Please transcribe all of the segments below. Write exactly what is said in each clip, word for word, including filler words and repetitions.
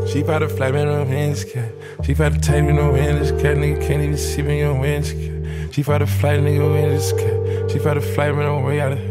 She bout to fly me no hands, cat. She bout to take me no hands, cat. Nigga can't even see me on hands, cat. She bout to fly nigga hands, cat. She bout to fly me no way out of here.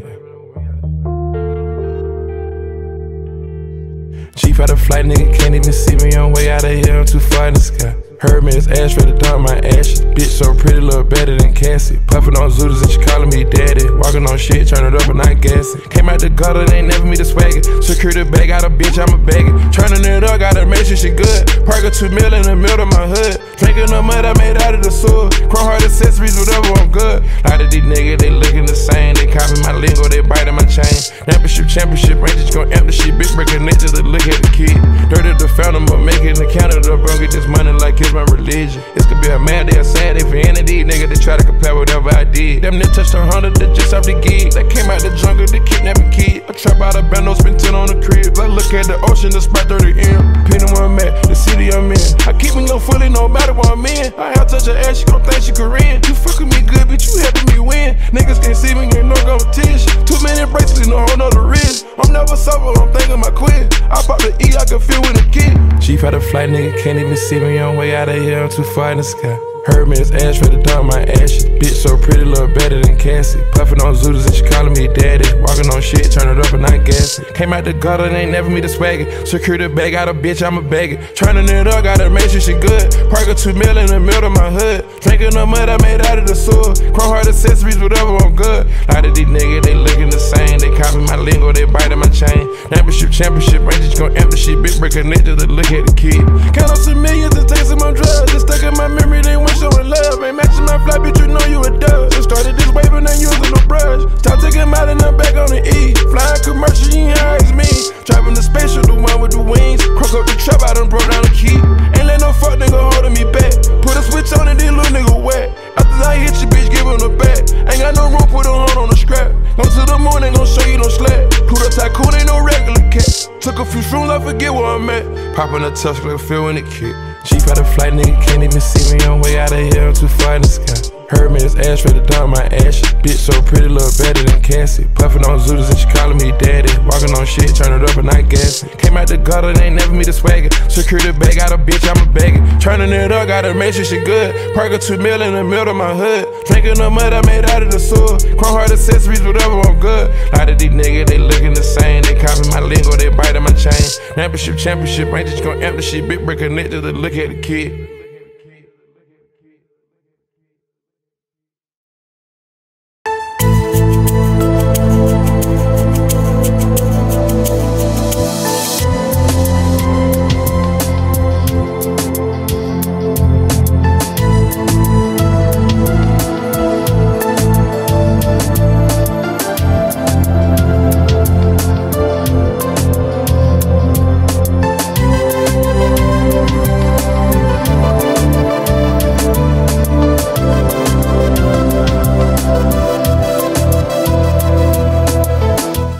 She bout to fly nigga can't even see me on way out of here. I'm too far in the sky. Hermès ash ready to dump my ashes. Bitch so pretty, look better than Cassie. Puffin on zooties and she calling me daddy. Walking on shit, turn it up and not gassing. Came out the gutter, they ain't never me the swagger. Secure the bag, got a bitch, I'm a bagger. Turning it up, gotta make sure she good. Park a two mil in the middle of my hood. Drinking the mud I made out of the sewer. Chrome heart accessories, whatever, I'm good. A lot of these niggas, they looking the same. They copy my lingo, they biting my chain. Championship, championship, rangers gon' empty shit. Big break connected to look at the kid. Dirty the fountain, but making the counter up. Bro, get this money like it's my religion. This could be a mad day or sad day for any of these niggas that try to compare whatever I did. Them niggas touched a hundred, they just off the gig. They came out the jungle, they kidnapping kid. I trap out a bando, spend ten on the crib. I look at the ocean, the spot thirty M. Pinning where I'm at, the city I'm in. I keep me low fully, no matter where I'm in. I have touch her ass, she gon' think she Korean. You fucking me good, bitch, you helping me win. Niggas can't see me, ain't no competition. Too many bracelets, no whole nother wrist. I'm never sober, I'm thinking my quit. I pop the E, I can feel with a kid. She had a flight, nigga can't even see me on way out of here. I'm too far in the sky. Hermès ash ready to dump my ashes. Bitch so pretty, look better than Cassie. Puffin on zooties and she calling me daddy. Walking on shit, turn it up and not gassing. Came out the gutter, they ain't never me the swagger. Secure the bag, got a bitch, I'm a bagger. Turning it up, gotta make sure she good. Park a two mil in the middle of my hood. Drinking the mud I made out of the sewer. Chrome heart accessories, whatever, I'm good. A lot of these niggas, they looking the same. They copy my lingo, they biting my chain. Championship, championship, rangers gon' empty shit. Big break connected to look at the kid. Count up some millions and take some on drugs. Just stuck in my memory, they want showing love. Ain't matching my fly, bitch, you know you a dub. Just started this wave and ain't using no brush. Stop taking out and I'm back on the E. Flying commercial, you ain't high as me. Driving the spaceship, the one with the wings. Crook up the trap, I done broke down the key. Ain't let no fuck nigga holding me back. Put a switch on and then little nigga wet. After I hit you, bitch, give him the back. Ain't got no room, put a horn on the scrap. Go to the moon, ain't gon' show you no slack. Pluto tycoon, ain't no regular cat. Took a few shrooms, I forget where I'm at. Popping a touch, like a feel when it kick. She had a flight, nigga can't even see me on way out of here. I'm too far in the sky. Hermès ash ready to dump my ashes. Bitch so pretty, look better than Cassie. Puffin on zooties and she calling me daddy. Walking on shit, turn it up and not gassing. Came out the gutter, they ain't never me the swagger. Secure the bag, got a bitch, I'm a bagger. Turning it up, gotta make sure she good. Park a two mil in the middle of my hood. Drinking the mud I made out of the sewer. Chrome heart accessories, whatever, I'm good. A lot of these niggas, they looking the same. They copy my lingo, they biting my chain. Championship, championship, rangers gon' empty shit. Big break connected to look at the kid.